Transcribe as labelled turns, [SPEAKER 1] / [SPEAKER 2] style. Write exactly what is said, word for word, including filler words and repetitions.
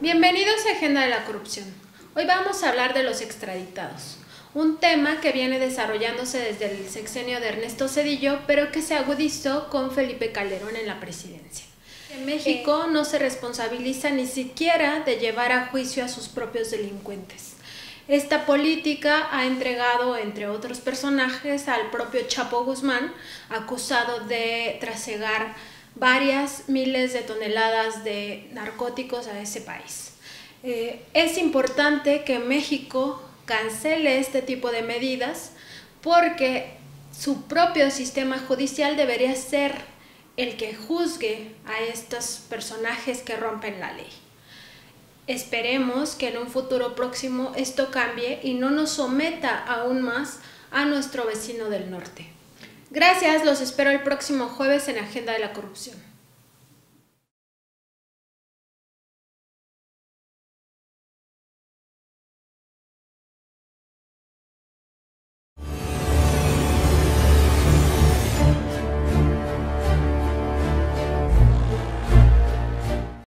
[SPEAKER 1] Bienvenidos a Agenda de la Corrupción. Hoy vamos a hablar de los extraditados, un tema que viene desarrollándose desde el sexenio de Ernesto Zedillo, pero que se agudizó con Felipe Calderón en la presidencia. En México no se responsabiliza ni siquiera de llevar a juicio a sus propios delincuentes. Esta política ha entregado, entre otros personajes, al propio Chapo Guzmán, acusado de trasegar varias miles de toneladas de narcóticos a ese país. Eh, es importante que México cancele este tipo de medidas porque su propio sistema judicial debería ser el que juzgue a estos personajes que rompen la ley. Esperemos que en un futuro próximo esto cambie y no nos someta aún más a nuestro vecino del norte. Gracias, los espero el próximo jueves en Agenda de la Corrupción.